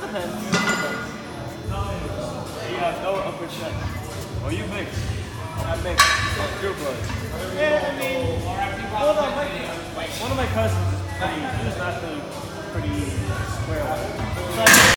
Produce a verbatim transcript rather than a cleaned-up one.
Yeah, no upper chest. Oh, you mix. I mix. Pure blood. Yeah, I mean, hold on, my, one of my cousins is pretty, he was naturally pretty square.